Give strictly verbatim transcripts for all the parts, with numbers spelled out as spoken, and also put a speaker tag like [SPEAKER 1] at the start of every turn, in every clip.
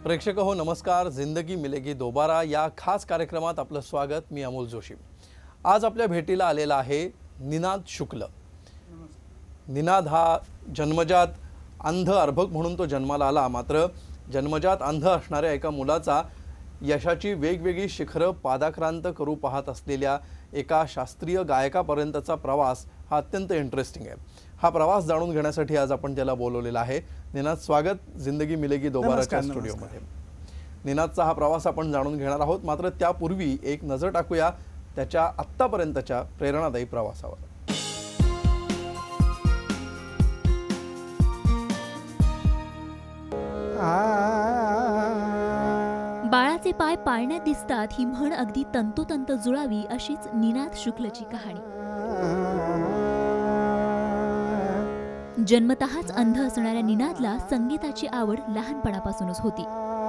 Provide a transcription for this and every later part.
[SPEAKER 1] प्रेक्षक हो नमस्कार. जिंदगी मिलेगी दोबारा या खास कार्यक्रमात आपलं स्वागत. मी अमोल जोशी. आज आपल्या भेटीला आलेला आहे निनाद शुक्ल. निनाद हा जन्मजात अंध अर्भक म्हणून तो जन्माला आला. मात्र जन्मजात अंध असणाऱ्या एका मुलाचा यशाची वेगवेगळी शिखरं पादाक्रांत करू पाहत असलेल्या एका शास्त्रीय गायकापर्यंतचा प्रवास हा अत्यंत इंटरेस्टिंग आहे. हा प्रवास जाणून घेण्यासाठी आज आपण त्याला बोलवलेला आहे. निनाद, स्वागत जिंदगी मिलेगी दोबाराच्या स्टुडिओमध्ये. निनादचा हा प्रवास आपण जाणून घेणार आहोत. मात्र त्यापूर्वी एक नजर टाकूया त्याच्या आत्तापर्यंतच्या प्रेरणादायी प्रवासावर.
[SPEAKER 2] बाळाचे पाय पाळण्यात दिसतात ही म्हण अगदी तंतोतंत जुळावी अशीच निनाद शुक्लची कहाणी. जन्मतःच अंध असणाऱ्या निनादला संगीताची आवड लहानपणापासूनच होती.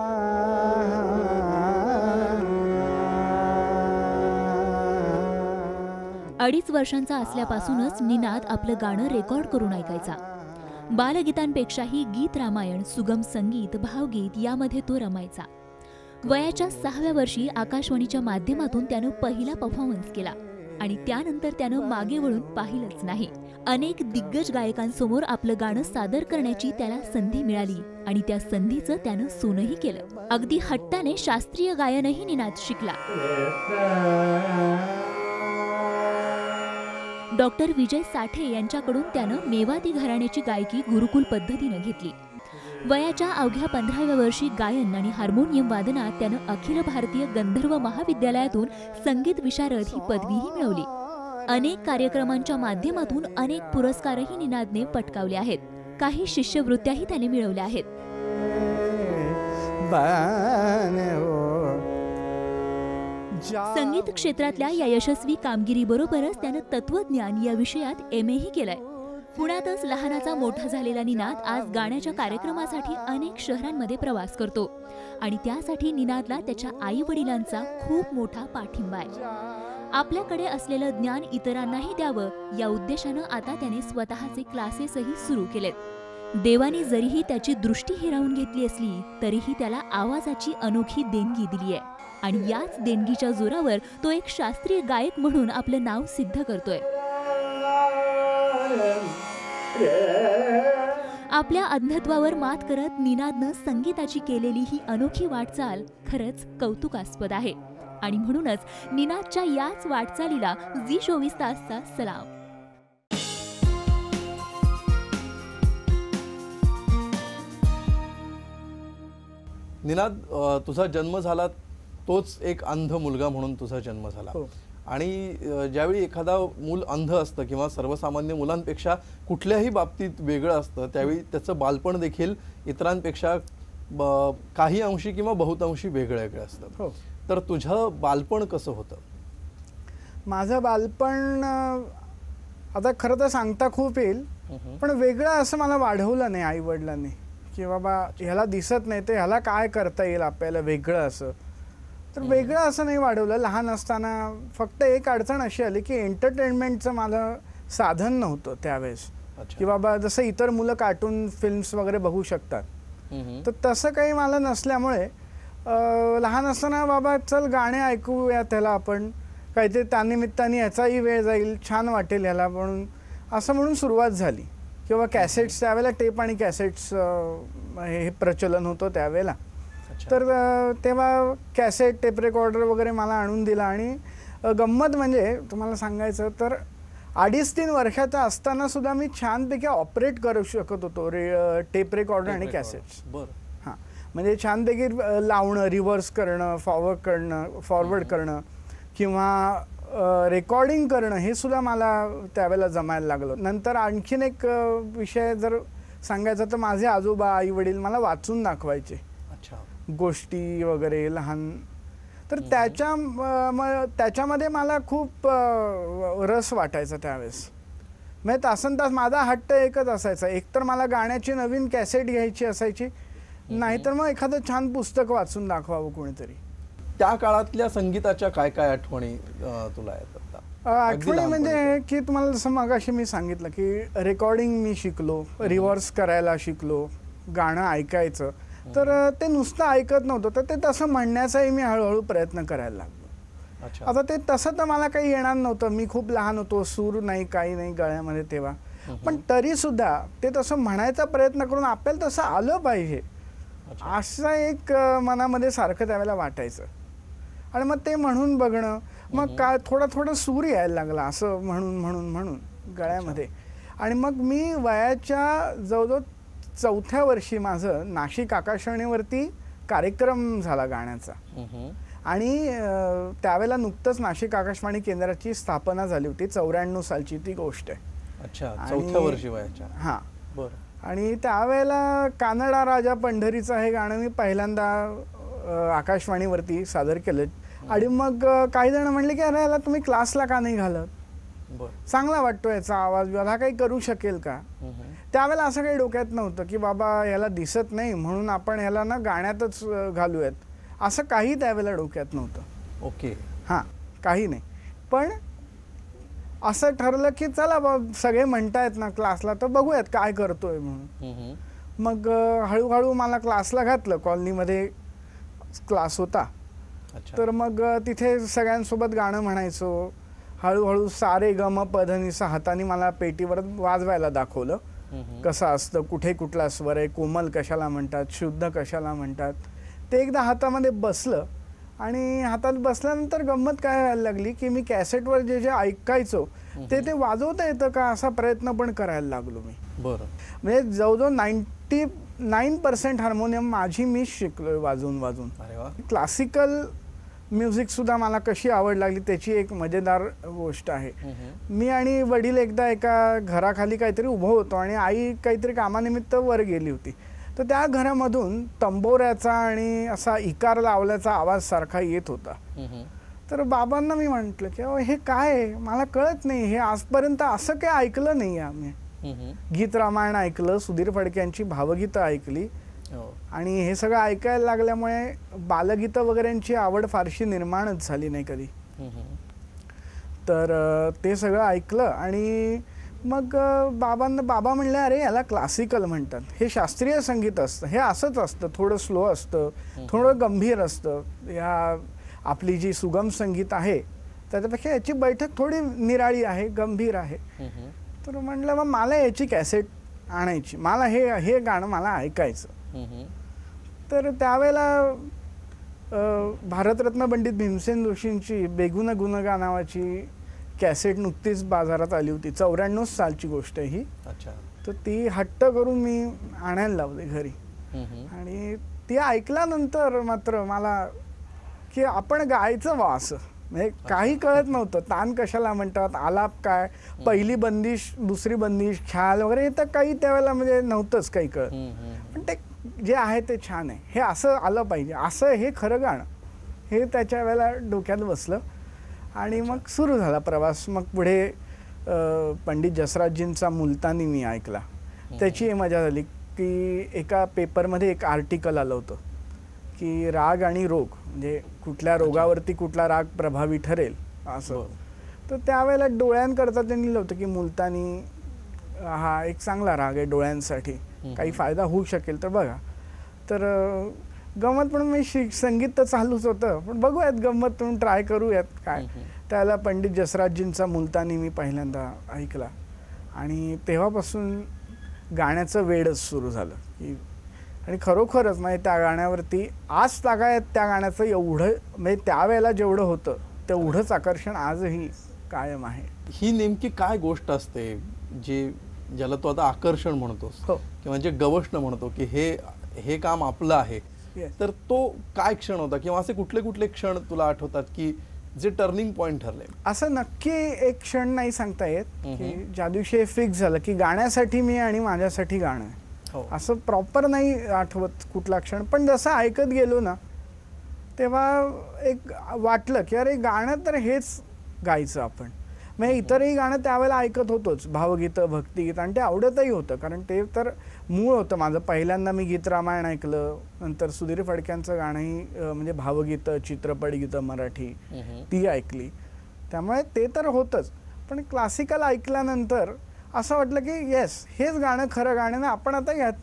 [SPEAKER 2] अडीच वर्षांचा असल्यापासूनच निनाद आपलं गाणं रेकॉर्ड करून ऐकायचा. बालगीतांपेक्षाही गीत रामायण, सुगम संगीत, भावगीत यामध्ये तो रमायचा. वयाच्या सहाव्या वर्षी आकाशवाणीच्या माध्यमातून त्यानं पहिला परफॉर्मन्स केला आणि त्यानंतर त्यानं मागे वळून पाहिलंच नाही. अनेक दिग्गज गायकांसमोर आपलं गाणं सादर करण्याची त्याला संधी मिळाली आणि त्या संधीचं त्यानं सोनही केलं. अगदी हट्टाने शास्त्रीय गायनही निनाद शिकला. डॉक्टर विजय साठे यांच्याकडून त्यानं मेवाती घराण्याची गायकी गुरुकुल पद्धतीनं घेतली. वयाच्या अवघ्या पंधराव्या वर्षी गायन आणि हार्मोनियम वादनात त्यानं अखिल भारतीय गंधर्व महाविद्यालयातून संगीत विशारद ही पदवीही मिळवली. अनेक कार्यक्रमांच्या माध्यमातून अनेक पुरस्कारही निनादने पटकावले आहेत. काही शिष्यवृत्त्याही त्याने मिळवल्या आहेत. संगीत क्षेत्रातल्या या यशस्वी कामगिरीबरोबरच त्यानं तत्वज्ञान या विषयात एम एही केलंय. पुण्यातच लहानाचा मोठा झालेला निनाद आज गाण्याच्या कार्यक्रमासाठी अनेक शहरांमध्ये प्रवास करतो आणि त्यासाठी निनादला त्याच्या आई वडिलांचा खूप मोठा पाठिंबा आहे. आपल्याकडे असलेलं ज्ञान इतरांनाही द्यावं या उद्देशानं आता त्याने स्वतःचे क्लासेसही सुरू केलेत. देवाने जरीही त्याची दृष्टी हिरावून घेतली असली तरीही त्याला आवाजाची अनोखी देणगी दिली आहे आणि याच देणगीच्या जोरावर तो एक शास्त्रीय गायक म्हणून आपलं नाव सिद्ध करतोय. आपल्या अंधत्वावर मात करत निनादनं संगीताची केलेली ही अनोखी वाटचाल खरंच कौतुकास्पद आहे आणि म्हणूनच निनादच्या याच वाटचालीला झी चोवीस तासचा सलाम.
[SPEAKER 1] निनाद, तुझा जन्म झाला तोच एक अंध मुलगा म्हणून तुझा जन्म झाला. आणि ज्यावेळी एखादा मूल अंध असतं किंवा सर्वसामान्य मुलांपेक्षा कुठल्याही बाबतीत वेगळं असतं त्यावेळी त्याचं बालपण देखील इतरांपेक्षा काही अंशी किंवा बहुतांशी वेगळं वेगळं असतं. तर तुझं बालपण कसं होतं?
[SPEAKER 3] माझं बालपण आता खरं तर सांगता खूप येईल, पण वेगळं असं मला वाढवलं नाही आई वडिलांनी की बाबा ह्याला दिसत नाही तर ह्याला काय करता येईल आपल्याला वेगळं असं. तर वेगळं असं नाही वाढवलं. लहान असताना फक्त एक अडचण अशी आली की एंटरटेनमेंटचं मला साधन नव्हतं त्यावेळेस की बाबा जसं इतर मुलं कार्टून फिल्म्स वगैरे बघू शकतात तर तसं काही मला नसल्यामुळे लहान असताना बाबा चल गाणे ऐकूया त्याला आपण काहीतरी त्यानिमित्ताने याचाही वेळ जाईल, छान वाटेल ह्याला म्हणून असं म्हणून सुरुवात झाली. किंवा कॅसेट्स त्यावेळेला टेप आणि कॅसेट्स हे प्रचलन होतं त्यावेळेला. तर तेव्हा कॅसेट टेप रेकॉर्डर वगैरे मला आणून दिला आणि गंमत म्हणजे तुम्हाला सांगायचं तर अडीच तीन वर्षाचा असताना सुद्धा मी छानपैकी ऑपरेट करू शकत होतो रे टेप रेकॉर्डर आणि कॅसेट्स. हां, म्हणजे छानपैकी लावणं, रिव्हर्स करणं, फॉरवर्ड करणं फॉरवर्ड करणं किंवा रेकॉर्डिंग करणं हे सुद्धा मला त्यावेळेला जमायला लागलं. नंतर आणखीन एक विषय जर सांगायचा तर माझे आजोबा आई वडील मला वाचून दाखवायचे गोष्टी वगैरे लहान. तर त्याच्या त्याच्यामध्ये मला खूप रस वाटायचा त्यावेळेस. म्हणजे तासन तास माझा हट्ट एकच असायचा, एकतर मला गाण्याची नवीन कॅसेट घ्यायची असायची, नाहीतर मग एखादं छान पुस्तक वाचून दाखवावं कोणीतरी.
[SPEAKER 1] त्या काळातल्या संगीताच्या काय काय आठवणी तुला येतात?
[SPEAKER 3] आठवणी म्हणजे की तुम्हाला जसं मगाशी मी सांगितलं की रेकॉर्डिंग मी शिकलो, रिव्हर्स करायला शिकलो, गाणं ऐकायचं तर ते नुसतं ऐकत नव्हतं, तर ते तसं म्हणण्याचाही मी हळूहळू प्रयत्न करायला लागलो.
[SPEAKER 1] अच्छा.
[SPEAKER 3] आता ते तसं तर मला काही येणार नव्हतं, मी खूप लहान होतो, सूर नाही काही नाही गळ्यामध्ये तेव्हा, पण तरी सुद्धा ते तसं म्हणायचा प्रयत्न करून आपल्याला तसं आलं पाहिजे असं एक मनामध्ये सारखं त्यावेळेला वाटायचं. आणि मग ते म्हणून बघणं, मग काय थोडा थोडा सूर यायला लागला असं म्हणून म्हणून म्हणून गळ्यामध्ये. आणि मग मी वयाच्या जवळजवळ चौथ्या वर्षी माझं नाशिक आकाशवाणीवरती कार्यक्रम झाला गाण्याचा. आणि त्यावेळेला नुकतंच नाशिक आकाशवाणी केंद्राची स्थापना झाली होती, चौऱ्याण्णव सालची ती गोष्ट आहे.
[SPEAKER 1] अच्छा, चौथ्या वर्षी वयाच्या.
[SPEAKER 3] हां,
[SPEAKER 1] बरं.
[SPEAKER 3] आणि त्यावेळेला कानडा राजा पंढरीचं हे गाणं मी पहिल्यांदा आकाशवाणीवरती सादर केलं. आणि मग काही जण म्हणले की अरे याला तुम्ही क्लासला का नाही घालत, चांगला वाटतो याचा आवाज, हा काही करू शकेल का. त्यावेळेला असं काही डोक्यात नव्हतं की बाबा याला दिसत नाही म्हणून आपण याला ना गाण्यातच घालूयात, असं काही त्यावेळेला डोक्यात नव्हतं.
[SPEAKER 1] ओके.
[SPEAKER 3] हां, काही नाही. पण असं ठरलं की चला बा सगळे म्हणतायत ना क्लासला, तर बघूयात काय करतोय म्हणून. मग हळूहळू मला क्लासला घातलं, कॉलनीमध्ये क्लास होता. तर मग तिथे सगळ्यांसोबत गाणं म्हणायचो. हळूहळू सारे गम पधनिसा हाताने मला पेटीवर वाजवायला दाखवलं कसं असतं, कुठे कुठला स्वर आहे, कोमल कशाला म्हणतात, शुद्ध कशाला म्हणतात. ते एकदा हातामध्ये बसलं. आणि हातात बसल्यानंतर गंमत काय व्हायला लागली की मी कॅसेटवर जे जे ऐकायचो ते ते वाजवता येतं का असा प्रयत्न पण करायला लागलो मी.
[SPEAKER 1] बरं.
[SPEAKER 3] म्हणजे जवळजवळ नाईन्टी नाईन पर्सेंट हार्मोनियम माझी मीच शिकलोय वाजवून वाजवून.
[SPEAKER 1] अरे वा.
[SPEAKER 3] क्लासिकल म्युझिकसुद्धा मला कशी आवड लागली त्याची एक मजेदार गोष्ट आहे. मी आणि वडील एकदा एका घराखाली काहीतरी उभं होतो आणि आई काहीतरी कामानिमित्त वर गेली होती. तर त्या घरामधून तंबोऱ्याचा आणि असा इकार लावल्याचा आवाज सारखा येत होता. तर बाबांना मी म्हटलं की हे काय आहे, मला कळत नाही, हे आजपर्यंत असं काही ऐकलं नाही आम्ही. गीत रामायण ऐकलं, सुधीर फडक्यांची भावगीतं ऐकली, आणि हे सगळं ऐकायला लागल्यामुळे बालगीतं वगैरेंची आवड फारशी निर्माणच झाली नाही कधी. तर ते सगळं ऐकलं आणि मग बाबांना बाबा म्हणले अरे याला क्लासिकल म्हणतात, हे शास्त्रीय संगीत असतं, हे असंच असतं, थोडं स्लो असतं, थोडं गंभीर असतं. ह्या आपली जी सुगम संगीत आहे त्याच्यापेक्षा याची बैठक थोडी निराळी आहे, गंभीर आहे. तर म्हटलं मग मला याची कॅसेट आणायची, मला हे हे गाणं मला ऐकायचं. तर त्यावेळेला भारतरत्न पंडित भीमसेन जोशींची बेगुन गुणगा नावाची कॅसेट नुकतीच बाजारात आली होती, चौऱ्याण्णव सालची गोष्ट आहे ही.
[SPEAKER 1] अच्छा.
[SPEAKER 3] तर ती हट्ट करून मी आणायला लावली घरी. आणि ती ऐकल्यानंतर मात्र मला की आपण गायचं वा असं, म्हणजे काही कळत नव्हतं, तान कशाला म्हणतात, आलाप काय, पहिली बंदिश दुसरी बंदिश, ख्याल वगैरे हे तर काही त्यावेळेला म्हणजे नव्हतंच काही कळत. पण ते जे आहे ते छान आहे, हे असं आलं पाहिजे, असं हे खरं गाणं, हे त्याच्या वेळेला डोक्यात बसलं. आणि मग सुरू झाला प्रवास. मग पुढे पंडित जसराजजींचा मुलतानी मी ऐकला. त्याची मजा झाली की एका पेपरमध्ये एक आर्टिकल आलं होतं की राग आणि रोग, म्हणजे कुठल्या रोगावरती कुठला राग प्रभावी ठरेल असं. तर त्यावेळेला डोळ्यांकरता त्यांनी लिहिलं होतं की मुलतानी हा एक चांगला राग आहे डोळ्यांसाठी, काही फायदा होऊ शकेल तर बघा. तर गंमत म्हणून मी शिक संगीत तर चालूच होतं, पण बघूयात गंमत म्हणून ट्राय करूयात काय. त्याला पंडित जसराजजींचा मुलतानी मी पहिल्यांदा ऐकला आणि तेव्हापासून गाण्याचं वेडच सुरू झालं की. आणि खरोखरच म्हणजे त्या गाण्यावरती आज तागायत त्या गाण्याचं एवढं, म्हणजे त्यावेळेला जेवढं होतं तेवढंच आकर्षण आजही कायम आहे.
[SPEAKER 1] ही नेमकी काय गोष्ट असते जी ज्याला तू आता आकर्षण म्हणतोस किंवा जे गवष्ण म्हणतो की हे हे काम आपलं आहे, तर तो काय क्षण होता किंवा असे कुठले कुठले क्षण तुला आठवतात की जे टर्निंग पॉइंट ठरले?
[SPEAKER 3] असं नक्की एक क्षण नाही सांगता येत की ज्या दिवशी हे फिक्स झालं की गाण्यासाठी मी आणि माझ्यासाठी गाणं आहे, असं प्रॉपर नाही आठवत कुठला क्षण. पण जसं ऐकत गेलो ना तेव्हा एक वाटलं की अरे गाणं तर हेच गायचं आपण. म्हणजे इतरही गाणं त्यावेळेला ऐकत होतोच, भावगीतं, भक्तिगीत, आणि ते आवडतही होतं कारण ते तर मूळ होतं माझं. पहिल्यांदा मी गीत रामायण ऐकलं, नंतर सुधीर फडक्यांचं गाणंही म्हणजे भावगीतं, चित्रपट गीतं मराठी ती ऐकली, त्यामुळे ते तर होतंच. पण क्लासिकल ऐकल्यानंतर असं वाटलं की येस हेच गाणं खरं गाणं ना, आपण आता यात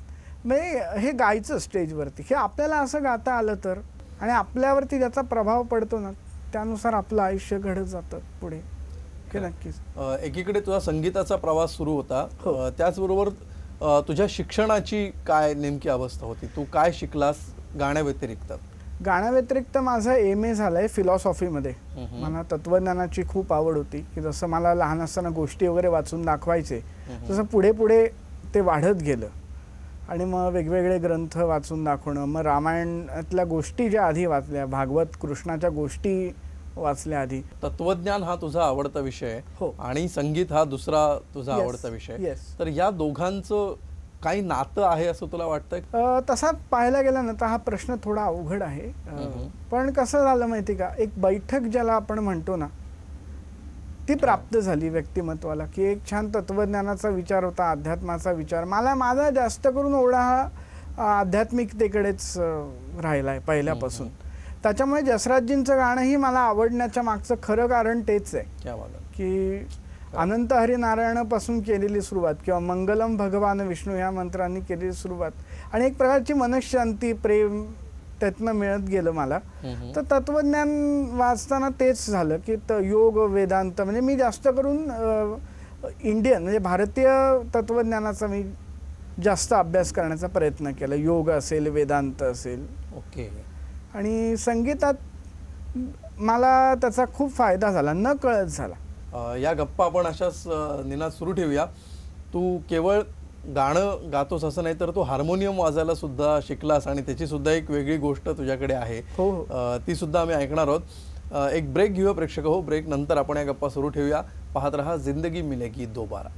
[SPEAKER 3] म्हणजे हे गायचं स्टेजवरती हे आपल्याला असं गाता आलं तर आणि आपल्यावरती ज्याचा प्रभाव पडतो ना त्यानुसार आपलं आयुष्य घडत जातं पुढे हे नक्कीच.
[SPEAKER 1] अ, एकीकडे तुझा संगीताचा प्रवास सुरू होता,
[SPEAKER 3] हो.
[SPEAKER 1] अ, त्याचबरोबर अ, तुझ्या शिक्षणाची काय नेमकी अवस्था होती? तू काय शिकलास गाण्या व्यतिरिक्त?
[SPEAKER 3] गाण्याव्यतिरिक्त माझं एम ए झालं आहे फिलॉसॉफीमध्ये.
[SPEAKER 1] हम्म.
[SPEAKER 3] मला तत्त्वज्ञानाची खूप आवड होती की जसं मला लहान असताना गोष्टी वगैरे वाचून दाखवायचे तसं पुढे पुढे ते वाढत गेलं आणि मग वेगवेगळे ग्रंथ वाचून दाखवणं, मग रामायणातल्या गोष्टी ज्या आधी वाचल्या, भागवत कृष्णाच्या गोष्टी वाचल्या आधी.
[SPEAKER 1] तत्वज्ञान हा तुझा आवडता विषय आहे
[SPEAKER 3] हो.
[SPEAKER 1] आणि संगीत हा दुसरा तुझा
[SPEAKER 3] Yes.
[SPEAKER 1] आवडता विषय आहे.
[SPEAKER 3] Yes.
[SPEAKER 1] तर या दोघांचं काही नातं आहे असं तुला वाटतंय?
[SPEAKER 3] अ, तसा पाहायला गेला ना तर हा प्रश्न थोडा अवघड आहे. अ,
[SPEAKER 1] हम्म.
[SPEAKER 3] पण कसं झालं माहिती का, एक बैठक ज्याला आपण म्हणतो ना ती प्राप्त झाली व्यक्तिमत्वाला की एक छान तत्वज्ञानाचा विचार होता, अध्यात्माचा विचार. मला माझा जास्त करून ओढा हा आध्यात्मिकतेकडेच राहिला आहे पहिल्यापासून. त्याच्यामुळे जसराजजींचं गाणंही मला आवडण्याच्या मागचं खरं कारण तेच आहे
[SPEAKER 1] क्या बात आहे.
[SPEAKER 3] की अनंत हरिनारायणापासून केलेली सुरुवात किंवा मंगलम भगवान विष्णू या मंत्रांनी केलेली सुरुवात आणि एक प्रकारची मनशांती प्रेम त्यातनं मिळत गेलं मला.
[SPEAKER 1] हम्म.
[SPEAKER 3] तर तत्वज्ञान वाचताना तेच झालं की त योग वेदांत म्हणजे मी जास्त करून अ, इंडियन म्हणजे भारतीय तत्वज्ञानाचा मी जास्त अभ्यास करण्याचा प्रयत्न केला. योग असेल, वेदांत असेल.
[SPEAKER 1] ओके.
[SPEAKER 3] आणि संगीतात मला त्याचा खूप फायदा झाला, न कळत झाला.
[SPEAKER 1] अ, या गप्पा आपण अशाच अ, निनाद सुरू ठेवूया. तू केवळ गाणं गातोस असं नाही तर तू हार्मोनियम वाजायला सुद्धा शिकलास आणि त्याची सुद्धा एक वेगळी गोष्ट तुझ्याकडे आहे.
[SPEAKER 3] हो हो.
[SPEAKER 1] अ, ती सुद्धा आम्ही ऐकणार आहोत. अ, एक ब्रेक घेऊया प्रेक्षक हो. ब्रेक नंतर आपण या गप्पा सुरू ठेवूया. पाहत रहा जिंदगी मिलेगी दोबारा.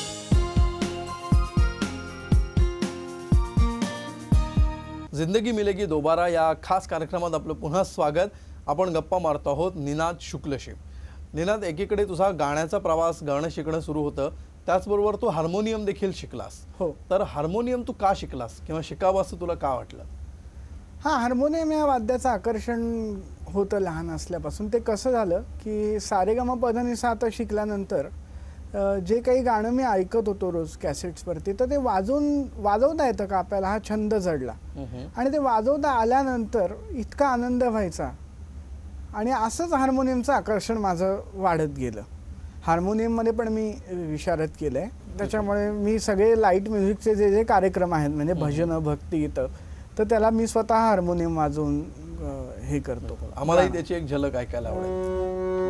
[SPEAKER 1] जिंदगी मिलेगी दोबारा या खास कार्यक्रमात आपलं पुन्हा स्वागत. आपण गप्पा मारतो आहोत निनाद शुक्लशी. निनाद, एकीकडे तुझा गाण्याचा प्रवास, गाणं शिकणं सुरू होतं, त्याचबरोबर तू हार्मोनियम देखील शिकलास.
[SPEAKER 3] हो.
[SPEAKER 1] तर हार्मोनियम तू का शिकलास किंवा शिकावं असं तुला का वाटलं?
[SPEAKER 3] हां, हार्मोनियम या वाद्याचं आकर्षण होतं लहान असल्यापासून. ते कसं झालं की सारेगमपधनिसा आता शिकल्यानंतर अ, जे काही गाणं मी ऐकत होतो रोज कॅसेट्सवरती तर ते वाजवून वाजवता येतं का आपल्याला, हा छंद जडला. आणि ते वाजवता आल्यानंतर इतका आनंद व्हायचा आणि असंच हार्मोनियमचं आकर्षण माझं वाढत गेलं. हार्मोनियममध्ये पण मी विशारद केलं आहे. त्याच्यामुळे मी सगळे लाईट म्युझिकचे जे जे कार्यक्रम आहेत म्हणजे भजनं, भक्तिगीतं, तर त्याला मी स्वतः हार्मोनियम वाजवून अ, हे करतो.
[SPEAKER 1] आम्हालाही त्याची एक झलक ऐकायला आवडेल.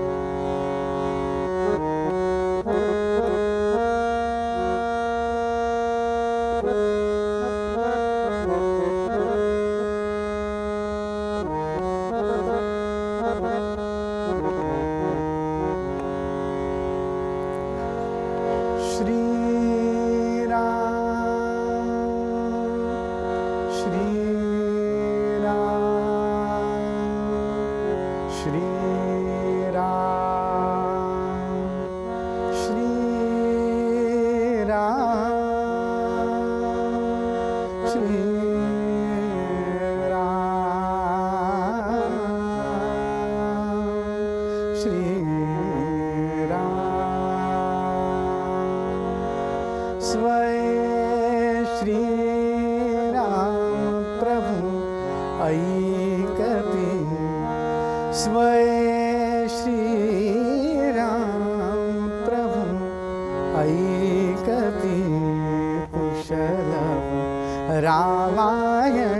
[SPEAKER 3] रामायण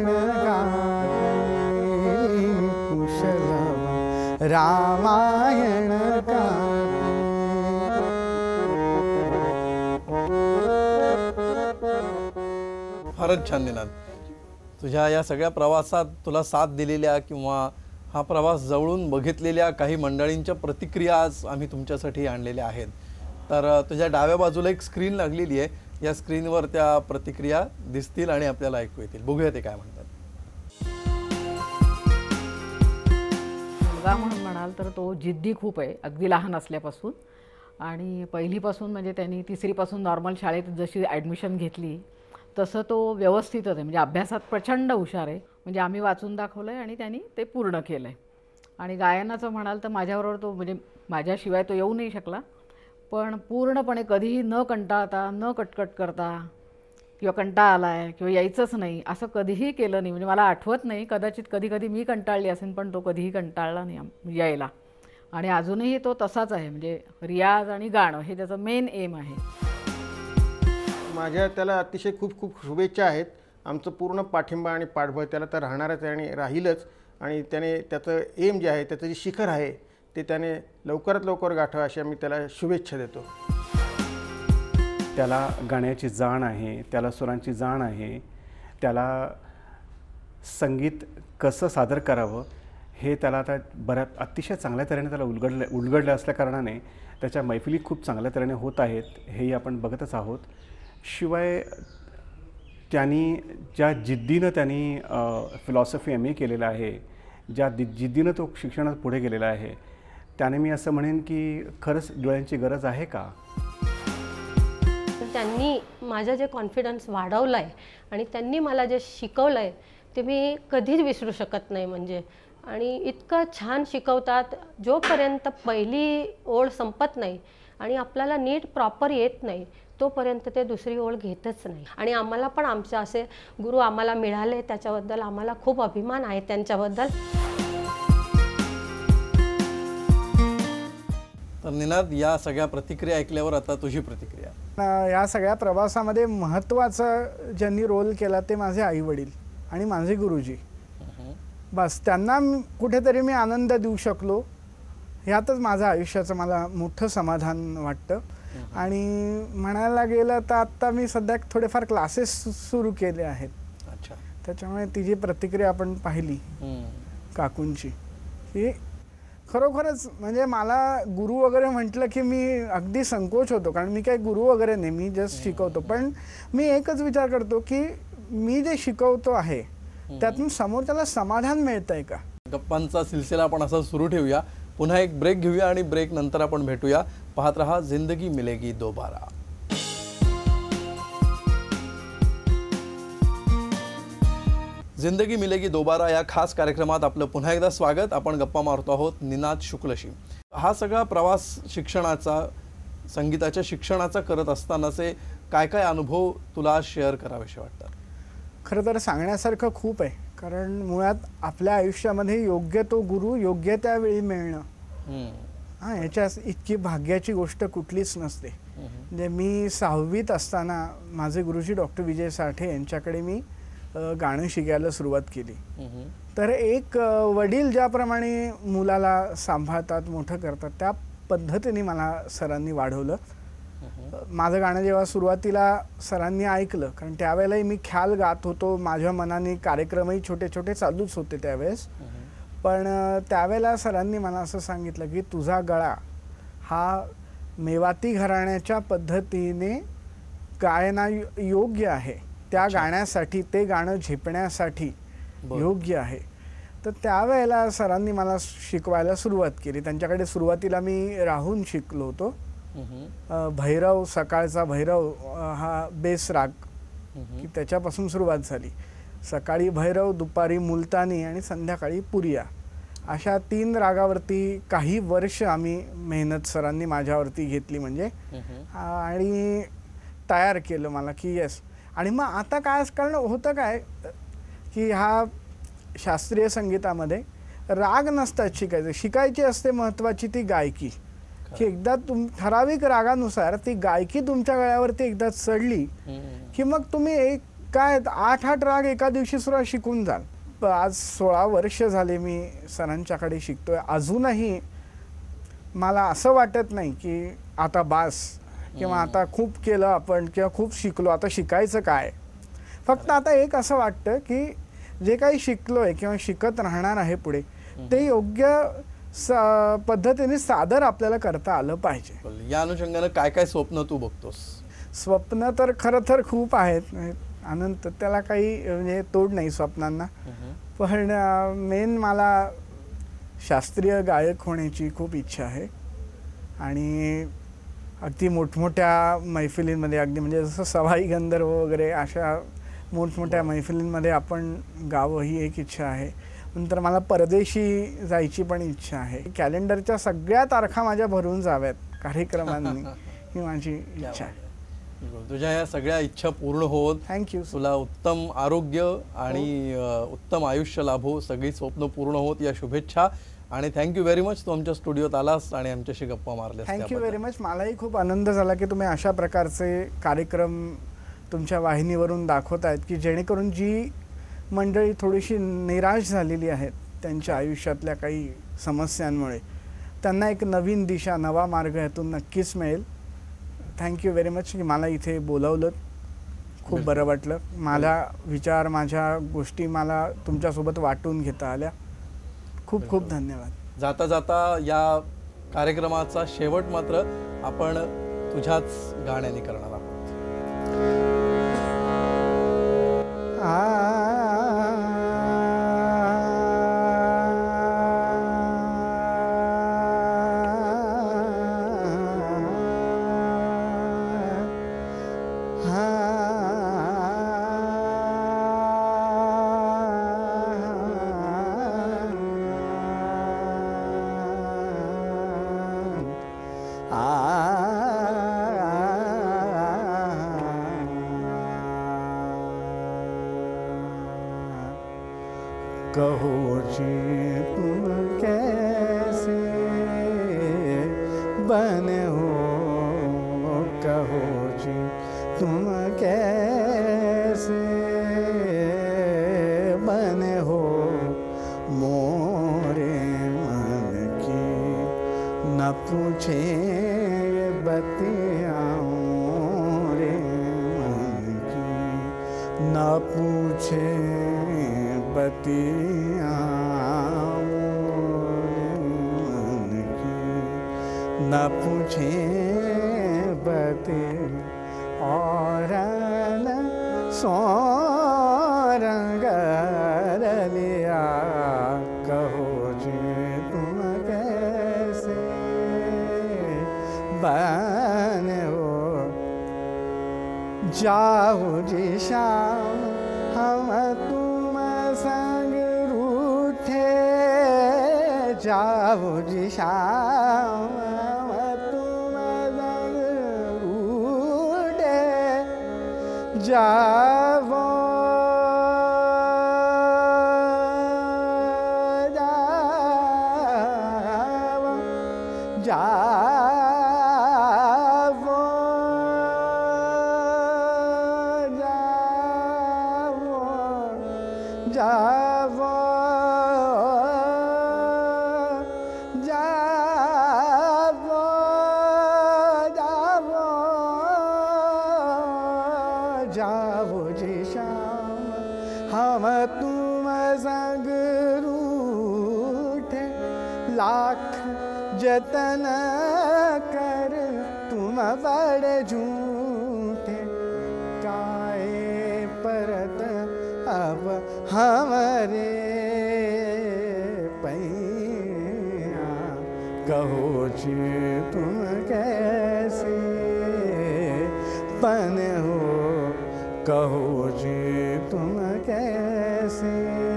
[SPEAKER 3] गाणे कुशलम रामायण
[SPEAKER 1] फारच छान निनाद. तुझ्या या सगळ्या प्रवासात तुला साथ दिलेल्या किंवा हा प्रवास जवळून बघितलेल्या काही मंडळींच्या प्रतिक्रिया आज आम्ही तुमच्यासाठी आणलेल्या आहेत. तर तुझ्या डाव्या बाजूला एक स्क्रीन लागलेली आहे. या स्क्रीनवर त्या प्रतिक्रिया दिसतील आणि आपल्याला ऐकू येतील. बघूया ते काय म्हणतात.
[SPEAKER 4] मुलगा म्हणून म्हणाल तर तो जिद्दी खूप आहे अगदी लहान असल्यापासून. आणि पहिलीपासून म्हणजे त्यांनी तिसरीपासून नॉर्मल शाळेत जशी ॲडमिशन घेतली तसं तो व्यवस्थितच आहे. म्हणजे अभ्यासात प्रचंड हुशार आहे. म्हणजे आम्ही वाचून दाखवलं आहे आणि त्यांनी ते पूर्ण केलं आहे. आणि गायनाचं म्हणाल तर माझ्याबरोबर तो म्हणजे माझ्याशिवाय तो येऊ नाही शकला, पण पूर्णपणे कधीही न कंटाळता, न कटकट करता किंवा कंटाळा आला आहे किंवा यायचंच नाही असं कधीही केलं नाही. म्हणजे मला आठवत नाही, कदाचित कधी कधी मी कंटाळली असेल पण तो कधीही कंटाळला नाही आम- यायला. आणि अजूनही तो तसाच आहे. म्हणजे रियाज आणि गाणं हे त्याचं मेन एम आहे.
[SPEAKER 5] माझ्या त्याला अतिशय खूप खूप शुभेच्छा आहेत. आमचं पूर्ण पाठिंबा आणि पाठबळ त्याला तर राहणारच आहे आणि राहीलच. आणि त्याने त्याचं एम जे आहे, त्याचं जे शिखर आहे ते त्याने लवकरात लवकर गाठावं अशी आम्ही त्याला शुभेच्छा देतो.
[SPEAKER 6] त्याला गाण्याची जाण आहे, त्याला सुरांची जाण आहे, त्याला संगीत कसं सादर करावं हे त्याला आता बऱ्याच अतिशय चांगल्या तऱ्हेने त्याला उलगडलं उलगडलं असल्याकारणाने त्याच्या मैफिली खूप चांगल्या तऱ्हेने होत आहेत, हेही आपण बघतच आहोत. शिवाय त्यांनी ज्या जिद्दीनं त्यांनी फिलॉसॉफी एम ए केलेलं आहे, ज्या दि जिद्दीनं तो शिक्षणात पुढे गेलेला आहे, त्याने मी असं म्हणेन की खरंच डोळ्यांची गरज आहे का.
[SPEAKER 7] त्यांनी माझा जे कॉन्फिडन्स वाढवला आहे आणि त्यांनी मला जे शिकवलं आहे ते मी कधीच विसरू शकत नाही. म्हणजे आणि इतकं छान शिकवतात, जोपर्यंत पहिली ओळ संपत नाही आणि आपल्याला नीट प्रॉपर येत नाही तोपर्यंत ते दुसरी ओळ घेतच नाही. आणि आम्हाला पण आमचे असे गुरु आम्हाला मिळाले, त्याच्याबद्दल आम्हाला खूप अभिमान आहे त्यांच्याबद्दल.
[SPEAKER 1] तर निनाद, या सगळ्या प्रतिक्रिया ऐकल्यावर आता तुझी प्रतिक्रिया.
[SPEAKER 3] अ, या सगळ्या प्रवासामध्ये महत्त्वाचा ज्यांनी रोल केला ते माझे आई वडील आणि माझे गुरुजी. बस त्यांना मी- कुठेतरी मी आनंद देऊ शकलो, ह्यातच माझं आयुष्याचं मला मोठं समाधान वाटतं. आणि म्हणायला गेलं तर आत्ता मी सध्या थोडेफार क्लासेस सुरू केले आहेत.
[SPEAKER 1] अच्छा.
[SPEAKER 3] त्याच्यामुळे तिची प्रतिक्रिया आपण पाहिली
[SPEAKER 1] हम्म.
[SPEAKER 3] काकूंची, की खरोखरच म्हणजे मला गुरु वगैरे म्हटलं की मी अगदी संकोच होतो, कारण मी काही गुरु वगैरे नाही, मी जस्ट शिकवतो. पण मी एकच विचार करतो की मी जे शिकवतो आहे त्यातून समोरच्याला समाधान मिळतं आहे का.
[SPEAKER 1] गप्पांचा सिलसिला आपण असा सुरू ठेवूया. पुन्हा एक ब्रेक घेऊया आणि ब्रेक नंतर आपण भेटूया. पाहत रहा जिंदगी मिलेगी दोबारा. जिंदगी मिलेगी दोबारा या खास कार्यक्रमात आपलं पुन्हा एकदा स्वागत. आपण गप्पा मारतो आहोत निनाद शुक्लशी. हा सगळा प्रवास शिक्षणाचा, संगीताच्या शिक्षणाचा करत असतानाचे काय काय अनुभव तुला शेअर करावेसे वाटतात.
[SPEAKER 3] खरं तर सांगण्यासारखं खूप आहे, कारण मुळात आपल्या आयुष्यामध्ये योग्य तो गुरु योग्य त्यावेळी मिळणं,
[SPEAKER 1] हम्म.
[SPEAKER 3] हां, याच्या इतकी भाग्याची गोष्ट कुठलीच नसते. म्हणजे मी सहावीत असताना माझे गुरुजी डॉक्टर विजय साठे यांच्याकडे मी अ, गाणं शिकायला सुरुवात केली.
[SPEAKER 1] हम्म.
[SPEAKER 3] तर एक अ, वडील ज्याप्रमाणे मुलाला सांभाळतात, मोठं करतात, त्या पद्धतीने मला सरांनी वाढवलं. माझं गाणं जेव्हा सुरुवातीला सरांनी ऐकलं, कारण त्यावेळेलाही मी ख्याल गात होतो, माझ्या मनाने कार्यक्रमही छोटे छोटे चालूच होते त्यावेळेस. पण अ, त्यावेळेला सरांनी मला असं सांगितलं की तुझा गळा हा मेवाती घराण्याच्या पद्धतीने गायना योग्य आहे, त्या गाण्यासाठी, ते गाणं झेपण्यासाठी योग्य आहे. तर त्यावेळेला सरांनी मला शिकवायला सुरुवात केली. त्यांच्याकडे सुरुवातीला मी राहून शिकलो होतो. अ, भैरव, सकाळचा भैरव अ, हा बेस राग, की त्याच्यापासून सुरुवात झाली. सकाळी भैरव, दुपारी मुलतानी आणि संध्याकाळी पुरिया, अशा तीन रागावरती काही वर्ष आम्ही मेहनत सरांनी माझ्यावरती घेतली. म्हणजे आणि तयार केलं मला की येस. आणि मग आता काय, कारण होतं काय की हा शास्त्रीय संगीतामध्ये राग नसतात शिकायचे, शिकायची असते महत्त्वाची ती गायकी. की एकदा तुम ठराविक रागानुसार ती गायकी तुमच्या गळ्यावरती एकदा चढली की मग तुम्ही एक काय आठ आठ राग एका दिवशी सुद्धा शिकून जाल. आज सोळा वर्ष झाले मी सरांच्याकडे शिकतोय. अजूनही मला असं वाटत नाही की आता बास किंवा आता खूप केलं आपण किंवा खूप शिकलो, आता शिकायचं काय. फक्त आता एक असं वाटतं की जे काही शिकलोय किंवा शिकत राहणार आहे पुढे, ते योग्य पद्धतीने सादर आपल्याला करता आलं पाहिजे.
[SPEAKER 1] या अनुषंगाने काय काय स्वप्न तू बघतोस.
[SPEAKER 3] स्वप्न तर खरं तर खूप आहेत अनंत, त्याला काही म्हणजे तोड नाही स्वप्नांना. पण मेन मला शास्त्रीय गायक होण्याची खूप इच्छा आहे. आणि अगदी मोठमोठ्या मैफिलींमध्ये, अगदी म्हणजे जसं सवाई गंधर्व वगैरे अशा मोठमोठ्या मैफिलींमध्ये आपण गावं, ही एक इच्छा आहे. नंतर मला परदेशी जायची पण इच्छा आहे. कॅलेंडरच्या सगळ्या तारखा माझ्या भरून जाव्यात कार्यक्रमांनी, ही माझी इच्छा आहे.
[SPEAKER 1] तुझ्या या सगळ्या इच्छा पूर्ण होत,
[SPEAKER 3] थँक्यू.
[SPEAKER 1] तुला उत्तम आरोग्य आणि अ, उत्तम आयुष्य लाभो, सगळी स्वप्न पूर्ण होत या शुभेच्छा. आणि थँक्यू व्हेरी मच, तू आमच्या स्टुडिओत आलास आणि आमच्याशी गप्पा मारल्यास.
[SPEAKER 3] Thank you very much. मलाही खूप आनंद झाला की तुम्ही अशा प्रकारचे कार्यक्रम तुमच्या वाहिनीवरून दाखवत आहेत की जेणेकरून जी मंडळी थोडीशी निराश झालेली आहेत त्यांच्या आयुष्यातल्या काही समस्यांमुळे, त्यांना एक नवीन दिशा, नवा मार्ग यातून नक्कीच मिळेल. थँक्यू व्हेरी मच की मला इथे बोलावलं. खूप बरं वाटलं. माझा विचार, माझ्या गोष्टी मला तुमच्यासोबत वाटून घेता आल्या. खूप खूप धन्यवाद.
[SPEAKER 1] जाता जाता या कार्यक्रमाचा शेवट मात्र आपण तुझ्याच गाण्याने करणार आहोत.
[SPEAKER 3] कहो जी तुम कैसे बने हो, कहो जी तुम कैसे बने हो, मोरे मन की न पूछे बतियाओ, रे मन की न पूछे बतिया, मन की न पूछे बते, और न सो रंग लिया, कहो जी तुम कैसे बने हो, जाओ जी शाम हम तुम संग रूठे, जाओ जी शाम तुम संग रूठे, जाओ जाओ जाओ जाओ जाओ जाओ जाओ जी शाम हम तुम संग रूठे, लाख जतन कर तुम बड़े झूठे, काए परत अब हमारे पैया, कहो जी तुम कैसे बने हो, कहो जी तुम कैसे,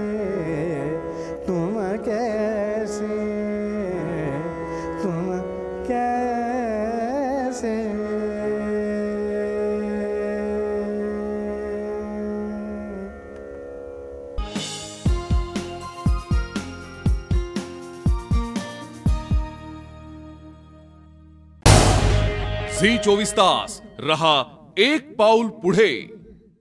[SPEAKER 3] तुम कैसे, तुम कैसे.
[SPEAKER 8] झी चोवीस तास रहा एक पाऊल पुढे.